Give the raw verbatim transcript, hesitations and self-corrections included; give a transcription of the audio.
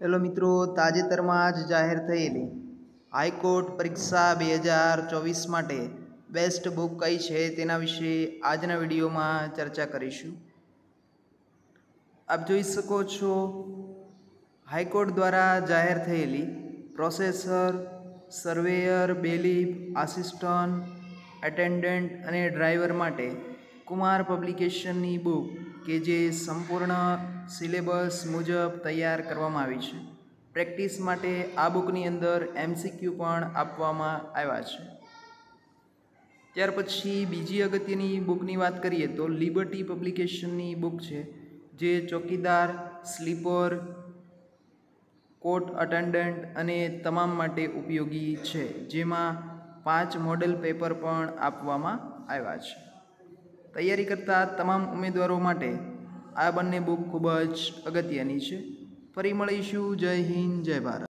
Hello મિત્રો, તાજેતરમાં જ જાહેર થયેલી હાઈકોર્ટ પરીક્ષા બે હજાર ચોવીસ માટે બેસ્ટ બુક કઈ છે તેના વિશે આજના વિડીયોમાં ચર્ચા કરીશું. આપ જોઈ શકો છો, હાઈકોર્ટ દ્વારા જાહેર થયેલી processor, surveyor, bailiff, assistant, attendant અને ડ્રાઈવર માટે કુમાર પબ્લિકેશનની બુક કે જે સંપૂર્ણ સિલેબસ મુજબ તૈયાર કરવામાં આવી છે. પ્રેક્ટિસ માટે આ બુકની અંદર એમસીક્યુ પણ આપવામાં આવ્યા છે. ત્યાર પછી બીજી અગત્યની બુકની વાત કરીએ તો લિબર્ટી પબ્લિકેશનની બુક છે, જે ચોકીદાર, સ્લીપર, કોર્ટ અટેન્ડન્ટ અને તમામ માટે ઉપયોગી છે, જેમાં પાંચ મોડેલ પેપર પણ આપવામાં આવ્યા છે. તૈયારી કરતા તમામ ઉમેદવારો માટે આ બંને બુક ખૂબ જ અગત્યની છે. ફરી મળીશું. જય હિન્દ, જય ભારત.